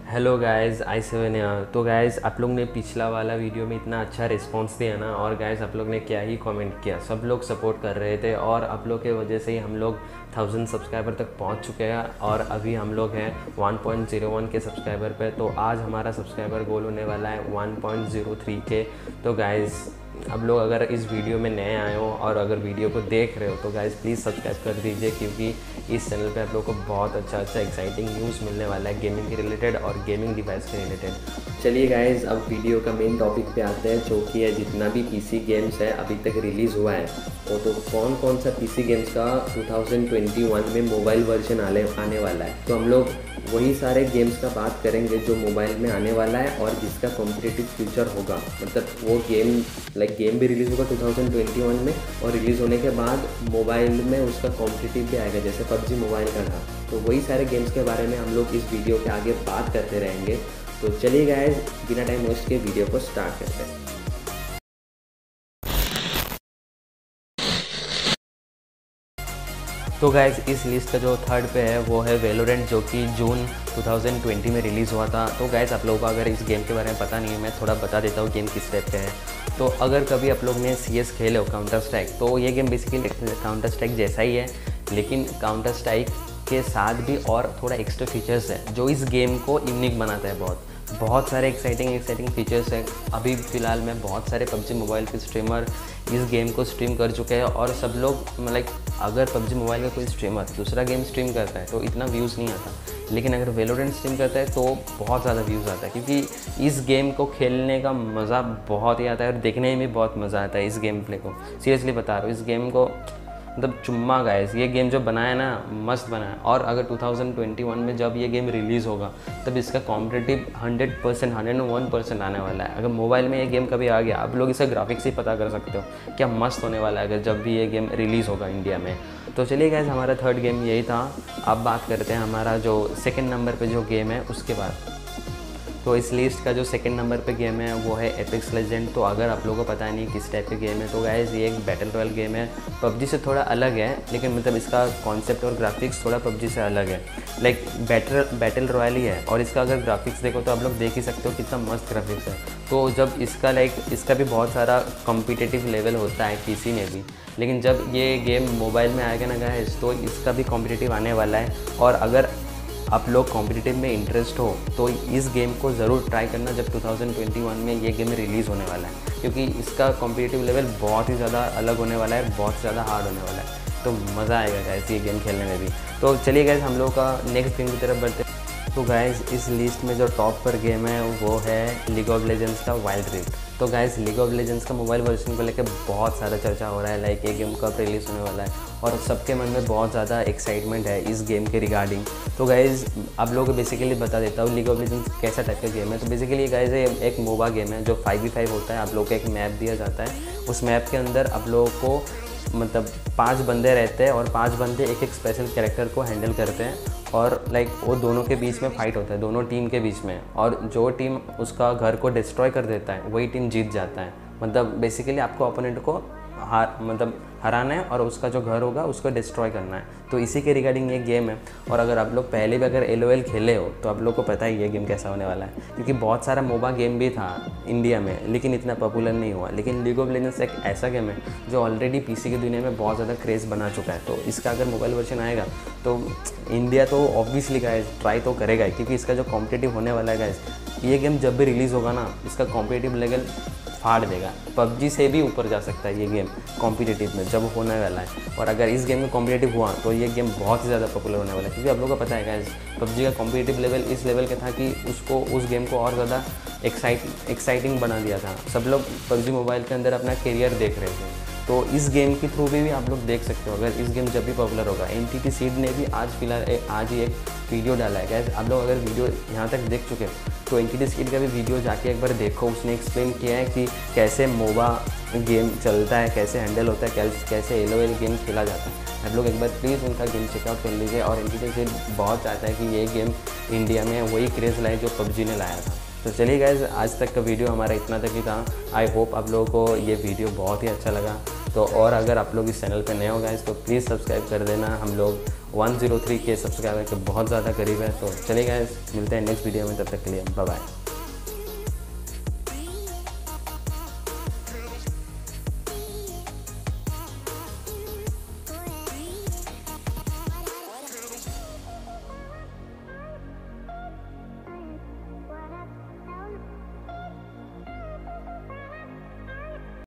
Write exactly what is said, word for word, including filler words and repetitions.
Hello guys, आई seven यहाँ। तो guys आप लोग ने पिछला वाला वीडियो में इतना अच्छा रिस्पांस दिया ना, और गाइस आप लोग ने क्या ही कमेंट किया, सब लोग सपोर्ट कर रहे थे और आप लोग के वजह से ही हम लोग थाउजेंड सब्सक्राइबर तक पहुंच चुके हैं और अभी हम लोग हैं वन पॉइंट ज़ीरो वन के सब्सक्राइबर पे। तो आज हमारा सब्सक्राइबर गोल होने वाला है वन पॉइंट ज़ीरो थ्री के। तो गाइस आप लोग अगर इस वीडियो में नए आए हो और अगर वीडियो को देख रहे हो तो गाइस प्लीज़ सब्सक्राइब कर दीजिए, क्योंकि इस चैनल पे आप लोग को बहुत अच्छा अच्छा एक्साइटिंग न्यूज़ मिलने वाला है गेमिंग के रिलेटेड और गेमिंग डिवाइस के रिलेटेड। चलिए गाइस अब वीडियो का मेन टॉपिक पे आते हैं, जो कि है जितना भी पीसी गेम्स है अभी तक रिलीज़ हुआ है वो तो कौन कौन सा पीसी गेम्स का टू थाउजेंड ट्वेंटी वन में मोबाइल वर्जन आने आने वाला है। तो हम लोग वही सारे गेम्स का बात करेंगे जो मोबाइल में आने वाला है और जिसका कॉम्पिटिटिव फ्यूचर होगा, मतलब वो गेम लाइक गेम भी रिलीज़ होगा टू थाउजेंड ट्वेंटी वन में और रिलीज़ होने के बाद मोबाइल में उसका कॉम्पिटिटिव भी आएगा, जैसे पबजी मोबाइल का था। तो वही सारे गेम्स के बारे में हम लोग इस वीडियो के आगे बात करते रहेंगे। तो चलिए गाइस बिना टाइम वेस्ट के वीडियो को स्टार्ट करते हैं। तो गाइस इस लिस्ट का जो थर्ड पे है वो है वेलोरेंट, जो कि जून टू थाउजेंड ट्वेंटी में रिलीज़ हुआ था। तो गाइस आप लोगों को अगर इस गेम के बारे में पता नहीं है, मैं थोड़ा बता देता हूँ गेम किस टाइप पे है। तो अगर कभी आप लोग ने सी एस खेले हो, काउंटर स्ट्राइक, तो ये गेम बेसिकली काउंटर स्ट्राइक जैसा ही है, लेकिन काउंटर स्ट्राइक के साथ भी और थोड़ा एक्स्ट्रा फीचर्स है जो इस गेम को यूनिक बनाता है। बहुत बहुत सारे एक्साइटिंग एक्साइटिंग फीचर्स हैं। अभी फ़िलहाल में बहुत सारे पबजी मोबाइल के स्ट्रीमर इस गेम को स्ट्रीम कर चुके हैं और सब लोग लाइक अगर पबजी मोबाइल का कोई स्ट्रीमर दूसरा गेम स्ट्रीम करता है तो इतना व्यूज़ नहीं आता, लेकिन अगर वेलोरेंट स्ट्रीम करता है तो बहुत ज़्यादा व्यूज़ आता है, क्योंकि इस गेम को खेलने का मज़ा बहुत ही आता है और देखने में भी बहुत मज़ा आता है इस गेम प्ले को। सीरियसली बता रहा हूँ, इस गेम को मतलब चुम्मा गाइस, ये गेम जो बनाया ना मस्त बनाया। और अगर टू थाउजेंड ट्वेंटी वन में जब ये गेम रिलीज़ होगा तब इसका competitive hundred percent hundred one percent आने वाला है। अगर मोबाइल में ये गेम कभी आ गया, आप लोग इसका ग्राफिक्स ही पता कर सकते हो क्या मस्त होने वाला है अगर जब भी ये गेम रिलीज़ होगा इंडिया में। तो चलिए गाइस हमारा थर्ड गेम यही था। अब बात करते हैं हमारा जो सेकेंड नंबर पर जो गेम है उसके बाद। तो इस लिस्ट का जो सेकंड नंबर पे गेम है वो है एपेक्स लेजेंड। तो अगर आप लोगों को पता नहीं किस टाइप के गेम है, तो गाइस ये एक बैटल रॉयल गेम है, पबजी से थोड़ा अलग है, लेकिन मतलब इसका कॉन्सेप्ट और ग्राफिक्स थोड़ा पबजी से अलग है। लाइक बैटल बैटल रॉयल ही है और इसका अगर ग्राफिक्स देखो तो आप लोग देख ही सकते हो कितना मस्त ग्राफिक्स है। तो जब इसका लाइक इसका भी बहुत सारा कॉम्पिटिटिव लेवल होता है पीसी में भी, लेकिन जब ये गेम मोबाइल में आएगा ना गाइस तो इसका भी कॉम्पिटिटिव आने वाला है। और अगर आप लोग कॉम्पिटिटिव में इंटरेस्ट हो तो इस गेम को ज़रूर ट्राई करना जब टू थाउजेंड ट्वेंटी वन में ये गेम रिलीज़ होने वाला है, क्योंकि इसका कॉम्पिटिटिव लेवल बहुत ही ज़्यादा अलग होने वाला है, बहुत ज़्यादा हार्ड होने वाला है। तो मज़ा आएगा गाइस ये गेम खेलने में भी। तो चलिए गाइस हम लोग का नेक्स्ट गेम की तरफ बढ़ते हैं। तो गाइस इस लिस्ट में जो टॉप पर गेम है वो है लीग ऑफ लेजेंड्स का वाइल्ड रिफ्ट। तो गाइस लीग ऑफ लेजेंड्स का मोबाइल वर्जन को लेकर बहुत सारा चर्चा हो रहा है, लाइक ये गेम कब रिलीज़ होने वाला है और सबके मन में बहुत ज़्यादा एक्साइटमेंट है इस गेम के रिगार्डिंग। तो गाइस आप लोगों को बेसिकली बता देता हूँ लीग ऑफ लेजेंड्स कैसा टाइप का गेम है। तो बेसिकली ये गाइस एक मोबा गेम है जो फाइव वी फाइव होता है। आप लोग को एक मैप दिया जाता है, उस मैप के अंदर आप लोगों को मतलब पांच बंदे रहते हैं और पांच बंदे एक एक स्पेशल कैरेक्टर को हैंडल करते हैं और लाइक वो दोनों के बीच में फाइट होता है, दोनों टीम के बीच में, और जो टीम उसका घर को डिस्ट्रॉय कर देता है वही टीम जीत जाता है। मतलब बेसिकली आपको ओपोनेंट को हार मतलब हराना है और उसका जो घर होगा उसको डिस्ट्रॉय करना है। तो इसी के रिगार्डिंग ये गेम है। और अगर आप लोग पहले भी अगर एल ओ एल खेले हो तो आप लोग को पता ही ये गेम कैसा होने वाला है, क्योंकि बहुत सारा मोबा गेम भी था इंडिया में लेकिन इतना पॉपुलर नहीं हुआ। लेकिन लीग ऑफ लेजेंड्स एक ऐसा गेम है जो ऑलरेडी पीसी की दुनिया में बहुत ज़्यादा क्रेज़ बना चुका है। तो इसका अगर मोबाइल वर्जन आएगा तो इंडिया तो ऑब्वियसली गाइस ट्राई तो करेगा ही, क्योंकि इसका जो कॉम्पिटिटिव होने वाला है गाइस, ये गेम जब भी रिलीज़ होगा ना इसका कॉम्पिटिटिव लेवल फाड़ देगा, पबजी से भी ऊपर जा सकता है ये गेम कॉम्पिटिटिव में जब होने वाला है। और अगर इस गेम में कॉम्पिटिटिव हुआ तो ये गेम बहुत ही ज़्यादा पॉपुलर होने वाला है, क्योंकि आप लोगों को पता है गाइस पबजी का कॉम्पिटिटिव लेवल इस लेवल का था कि उसको उस गेम को और ज़्यादा एक्साइट एक्साइटिंग बना दिया था। सब लोग पबजी मोबाइल के अंदर अपना करियर देख रहे थे। तो इस गेम के थ्रू भी, भी आप लोग देख सकते हो अगर इस गेम जब भी पॉपुलर होगा। एनटीटी सीड ने भी आज फिलहाल आज ही एक वीडियो डाला है गाइस, आप लोग अगर वीडियो यहाँ तक देख चुके हो तो एनटीटी सीड का भी वीडियो जाके एक बार देखो। उसने एक्सप्लेन किया है कि कैसे मोबा गेम चलता है, कैसे हैंडल होता है, कैसे एल ओ एल गेम खेला जाता है। आप लोग एक बार प्लीज़ उनका गेम चेकआउट कर लीजिए। और एनटीटी सीड बहुत चाहता है कि ये गेम इंडिया में वही क्रेज़ लाए जो पबजी ने लाया था। तो चलिए गाइस आज तक का वीडियो हमारा इतना तक ही था। आई होप आप लोगों को ये वीडियो बहुत ही अच्छा लगा। तो और अगर आप लोग इस चैनल पे नए हो गाइस तो प्लीज़ सब्सक्राइब कर देना। हम लोग वन ज़ीरो थ्री के सब्सक्राइबर के बहुत ज़्यादा करीब है। तो चलिए गाइस, मिलते हैं नेक्स्ट वीडियो में, तब तक के लिए बाय बाय।